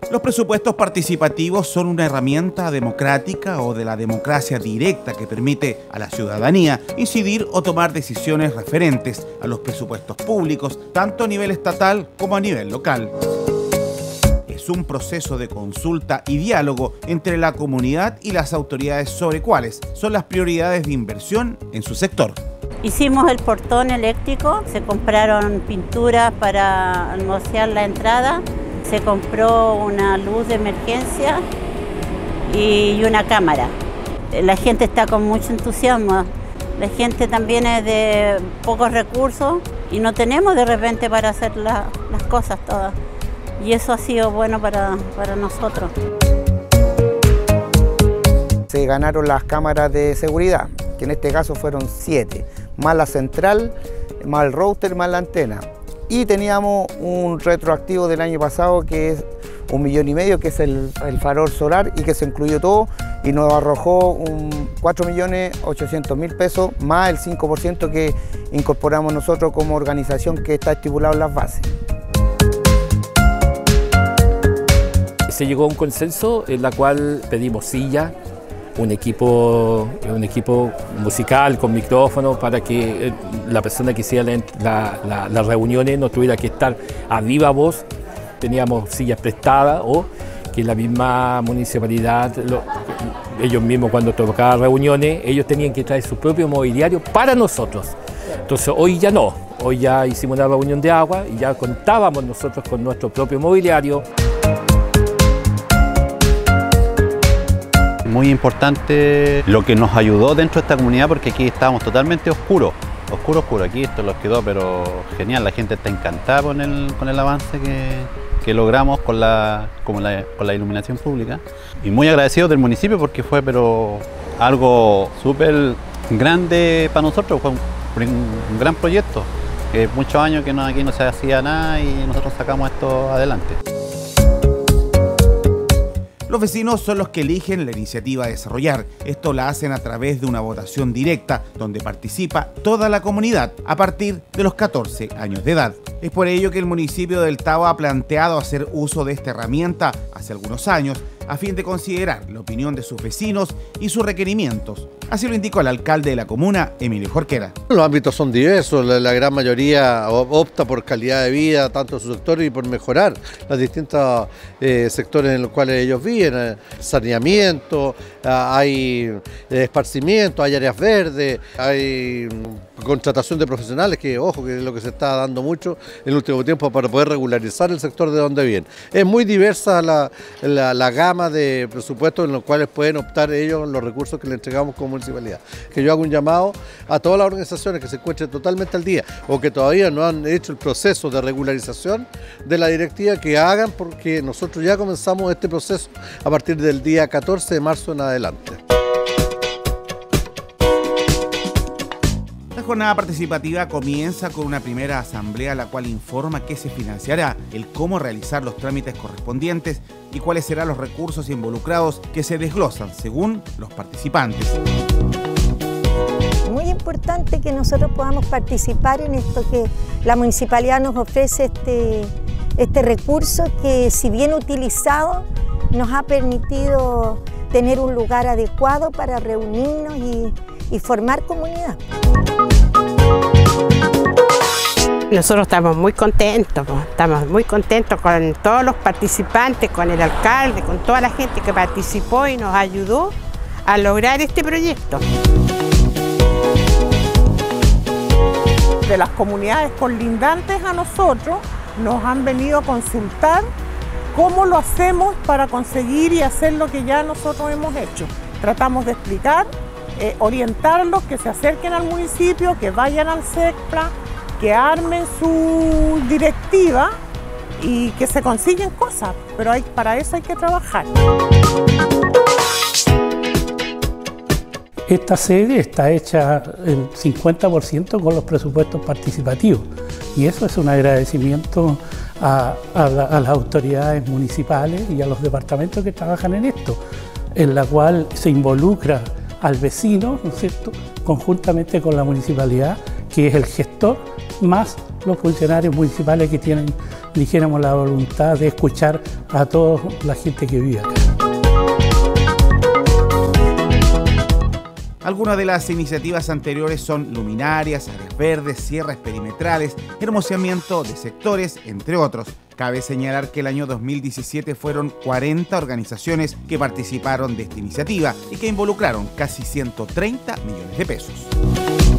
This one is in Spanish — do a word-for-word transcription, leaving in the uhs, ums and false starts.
Los presupuestos participativos son una herramienta democrática o de la democracia directa que permite a la ciudadanía incidir o tomar decisiones referentes a los presupuestos públicos, tanto a nivel estatal como a nivel local. Es un proceso de consulta y diálogo entre la comunidad y las autoridades sobre cuáles son las prioridades de inversión en su sector. Hicimos el portón eléctrico, se compraron pinturas para anunciar la entrada, se compró una luz de emergencia y una cámara. La gente está con mucho entusiasmo, la gente también es de pocos recursos y no tenemos de repente para hacer la, las cosas todas. Y eso ha sido bueno para, para nosotros. Se ganaron las cámaras de seguridad, que en este caso fueron siete, más la central, más el router, más la antena. Y teníamos un retroactivo del año pasado que es un millón y medio, que es el, el farol solar, y que se incluyó todo y nos arrojó un cuatro millones ochocientos mil pesos más el cinco por ciento que incorporamos nosotros como organización, que está estipulado en las bases. Se llegó a un consenso en la cual pedimos sillas, un equipo, un equipo musical con micrófonos para que la persona que hiciera la, la, las reuniones no tuviera que estar a viva voz. Teníamos sillas prestadas o que la misma municipalidad, lo, ellos mismos cuando tocaban reuniones, ellos tenían que traer su propio mobiliario para nosotros. Entonces hoy ya no, hoy ya hicimos una reunión de agua y ya contábamos nosotros con nuestro propio mobiliario. Muy importante lo que nos ayudó dentro de esta comunidad, porque aquí estábamos totalmente oscuros, oscuro, oscuro. Aquí esto los quedó pero genial, la gente está encantada con el, con el avance que, que logramos con la, con, la, con la iluminación pública. Y muy agradecido del municipio porque fue pero algo súper grande para nosotros, fue un, un gran proyecto. Que muchos años que no, aquí no se hacía nada y nosotros sacamos esto adelante. Los vecinos son los que eligen la iniciativa a desarrollar. Esto la hacen a través de una votación directa, donde participa toda la comunidad a partir de los catorce años de edad. Es por ello que el municipio del Tabo ha planteado hacer uso de esta herramienta hace algunos años, a fin de considerar la opinión de sus vecinos y sus requerimientos. Así lo indicó el alcalde de la comuna, Emilio Jorquera. Los ámbitos son diversos, la, la gran mayoría opta por calidad de vida, tanto en su sector y por mejorar los distintos eh, sectores en los cuales ellos viven. Eh, saneamiento, eh, hay esparcimiento, hay áreas verdes, hay contratación de profesionales, que ojo, que es lo que se está dando mucho en el último tiempo para poder regularizar el sector de donde vienen. Es muy diversa la, la, la gama de presupuestos en los cuales pueden optar ellos los recursos que le entregamos como municipalidad. Que yo hago un llamado a todas las organizaciones que se encuentren totalmente al día o que todavía no han hecho el proceso de regularización de la directiva, que hagan, porque nosotros ya comenzamos este proceso a partir del día catorce de marzo en adelante. La jornada participativa comienza con una primera asamblea, la cual informa qué se financiará, el cómo realizar los trámites correspondientes y cuáles serán los recursos involucrados, que se desglosan según los participantes. Muy importante que nosotros podamos participar en esto, que la municipalidad nos ofrece este, este recurso que, si bien utilizado, nos ha permitido tener un lugar adecuado para reunirnos y, y formar comunidad. Nosotros estamos muy contentos, estamos muy contentos con todos los participantes, con el alcalde, con toda la gente que participó y nos ayudó a lograr este proyecto. De las comunidades colindantes a nosotros nos han venido a consultar cómo lo hacemos para conseguir y hacer lo que ya nosotros hemos hecho. Tratamos de explicar, eh, orientarlos, que se acerquen al municipio, que vayan al SECPLA, que armen su directiva y que se consiguen cosas, pero hay, para eso hay que trabajar. Esta sede está hecha en cincuenta por ciento con los presupuestos participativos, y eso es un agradecimiento a, a, la, a las autoridades municipales y a los departamentos que trabajan en esto, en la cual se involucra al vecino, ¿no es cierto?, conjuntamente con la municipalidad, que es el gestor, más los funcionarios municipales que tienen dijéramos la voluntad de escuchar a toda la gente que vive acá. Algunas de las iniciativas anteriores son luminarias, áreas verdes, cierres perimetrales, hermoseamiento de sectores, entre otros. Cabe señalar que el año dos mil diecisiete fueron cuarenta organizaciones que participaron de esta iniciativa y que involucraron casi ciento treinta millones de pesos.